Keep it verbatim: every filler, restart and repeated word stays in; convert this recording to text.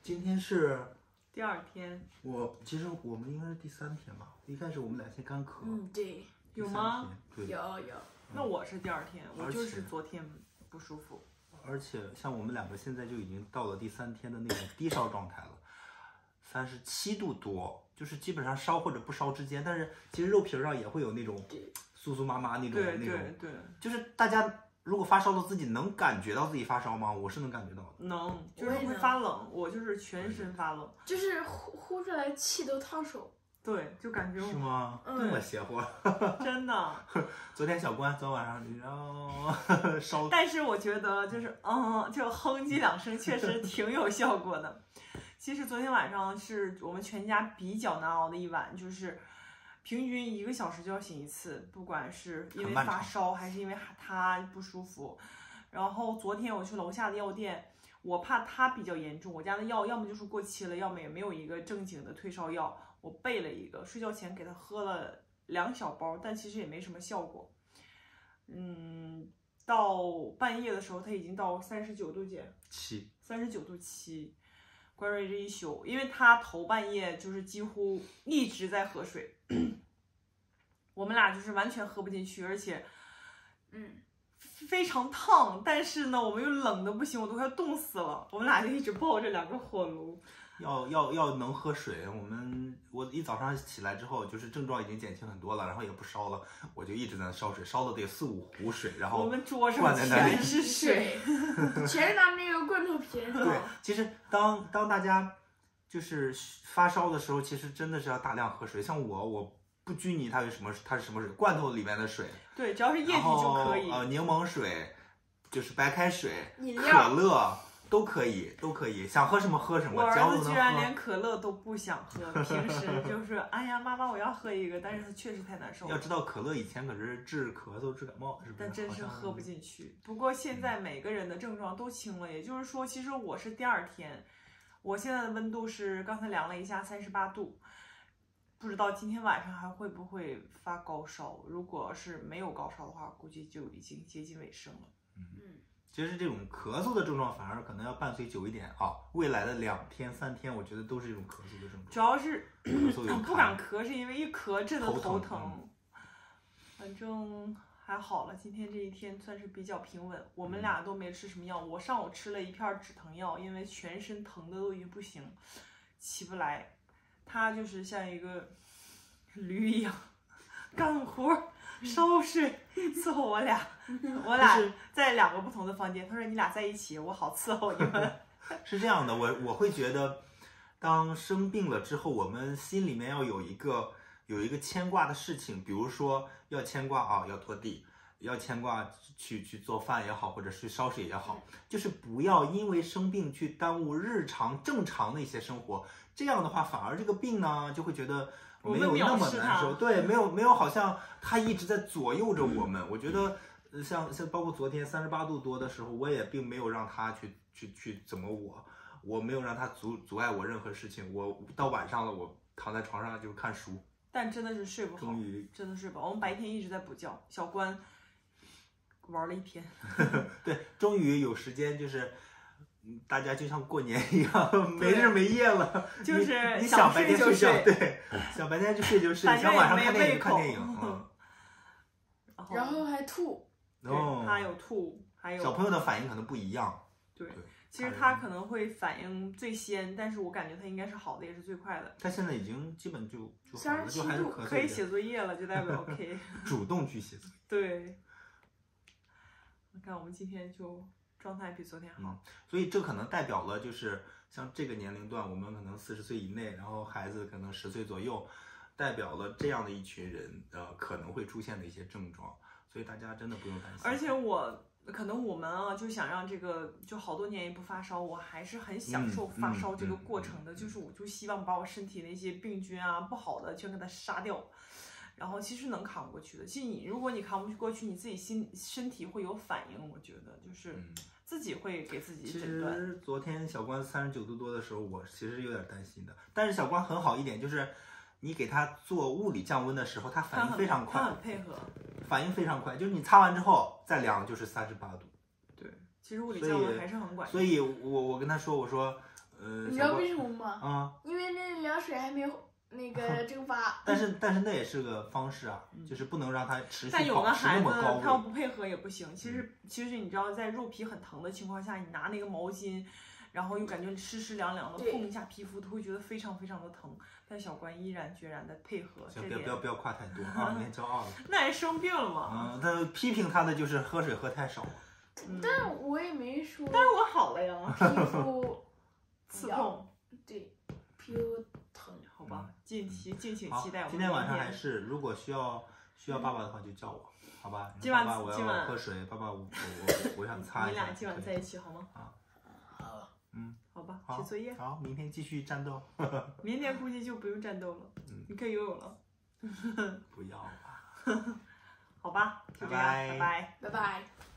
今天是第二天。 我其实我们应该是第三天吧，一开始我们俩先干咳。 嗯，对。 有吗？ 对， 有有。 那我是第二天，我就是昨天不舒服。 而且像我们两个现在就已经到了第三天的那种低烧状态了，三十七度多，就是基本上烧或者不烧之间，但是其实肉皮上也会有那种酥酥麻麻那种对那种， 对对， 就是大家如果发烧了，自己能感觉到自己发烧吗？我是能感觉到的， 能，就是会发冷，我就是全身发冷， 就是呼呼出来气都烫手。 对，就感觉是吗？ 嗯、 这么邪乎？ 真的。 昨天小关昨天晚上然后烧， 但是我觉得就是嗯，就哼唧两声，确实挺有效果的。其实昨天晚上是我们全家比较难熬的一晚，就是平均一个小时就要醒一次，不管是因为发烧还是因为他不舒服。然后昨天我去楼下的药店，我怕他比较严重，我家的药要么就是过期了，要么也没有一个正经的退烧药。我备了一个，睡觉前给他喝了两小包，但其实也没什么效果。嗯，到半夜的时候，他已经到三十九度几？ 七。 三十九度七。关瑞这一宿，因为他头半夜就是几乎一直在喝水，我们俩就是完全喝不进去，而且， 嗯， 非常烫，但是呢，我们又冷的不行，我都快冻死了。我们俩就一直抱着两个火炉。 要要要能喝水，我们我一早上起来之后，就是症状已经减轻很多了，然后也不烧了，我就一直在那烧水，烧了得有四五壶水，然后我们桌上全是水， 全是咱们那个罐头瓶。 对，其实当当大家就是发烧的时候，其实真的是要大量喝水。像我，我不拘泥它是什么，它是什么水，罐头里面的水， 对，只要是液体就可以。 呃，柠檬水，就是白开水，可乐。都可以，都可以，想喝什么喝什么。 我儿子居然连可乐都不想喝，平时就是哎呀，妈妈我要喝一个，但是他确实太难受了。 要知道可乐以前可是治咳嗽、治感冒，是不是？ 但真是喝不进去。不过现在每个人的症状都轻了，也就是说，其实我是第二天，我现在的温度是刚才量了一下三十八度，不知道今天晚上还会不会发高烧。如果是没有高烧的话，估计就已经接近尾声了。 嗯。其实这种咳嗽的症状反而可能要伴随久一点啊，未来的两天三天，我觉得都是这种咳嗽的症状。 主要是咳嗽有不敢咳，是因为一咳真的头疼。 头疼反正还好了，今天这一天算是比较平稳。我们俩都没吃什么药，我上午吃了一片止疼药，因为全身疼的都已经不行，起不来。他就是像一个驴一样干活烧水伺候我俩，我俩在两个不同的房间。他说你俩在一起，我好伺候你们。 是这样的，我我会觉得，当生病了之后，我们心里面要有一个有一个牵挂的事情，比如说要牵挂啊，要拖地，要牵挂去去做饭也好，或者是烧水也好，就是不要因为生病去耽误日常正常的一些生活。这样的话，反而这个病呢就会觉得没有那么难受，对，没有没有，好像它一直在左右着我们。我觉得，像像包括昨天三十八度多的时候，我也并没有让他去去去怎么我，我没有让他阻阻碍我任何事情。我到晚上了，我躺在床上就看书， 但真的是睡不好， 终于真的睡不好。我们白天一直在补觉，小关玩了一天， 对，终于有时间就是。大家就像过年一样，没日没夜了。 就是你想白天睡觉，对，想白天就睡就睡，想晚上看电影看电影。嗯。 然后还吐。 对，他有吐，还有小朋友的反应可能不一样。 对，其实他可能会反应最先，但是我感觉他应该是好的，也是最快的。 他现在已经基本就就好了，就还是咳嗽。 可以写作业了，就代表 OK。 主动去写作业。 对。你看，我们今天就。状态比昨天好、 嗯，所以这可能代表了就是像这个年龄段，我们可能四十岁以内，然后孩子可能十岁左右，代表了这样的一群人，呃，可能会出现的一些症状，所以大家真的不用担心。 而且我可能我们啊，就想让这个就好多年也不发烧，我还是很享受发烧这个过程的，嗯嗯嗯、就是我就希望把我身体那些病菌啊不好的全给它杀掉。然后其实能扛过去的，其实你如果你扛不过去，你自己心身体会有反应，我觉得就是自己会给自己诊断。 其实昨天小关三十九度多的时候，我其实有点担心的，但是小关很好一点，就是你给他做物理降温的时候，他反应非常快， 他很配合， 反应非常快，就是你擦完之后再量就是三十八度。 对，其实物理降温还是很管用。 所以我我跟他说，我说。 呃， 你知道为什么吗？ 啊、 因为那凉水还没有那个蒸发。 但是但是那也是个方式啊，就是不能让它持续但有的保持孩子那么高他要位。 不配合也不行。其实其实你知道，在肉皮很疼的情况下，你拿那个毛巾，然后又感觉湿湿凉凉的对碰一下皮肤，都会觉得非常非常的疼。但小关毅然决然的配合，这行，不要不点要不要夸太多啊，明天骄傲了。 那还生病了吗？ 嗯，他批评他的就是喝水喝太少。 嗯， 但我也没说但是我好了呀， 皮肤刺痛， 对，皮肤疼。 好吧，敬期敬请好期待我们今天晚上明还是，如果需要需要爸爸的话就叫我，好吧？ 今晚爸爸我今晚要喝水，爸爸我我我我想擦你一下。 俩今晚在一起好吗？ 好， 嗯， 好吧， 好写作业。 好，明天继续战斗。 明天估计就不用战斗了， 嗯你可以游泳了。 不要吧。 好吧，就这样， 拜拜拜拜。 拜拜。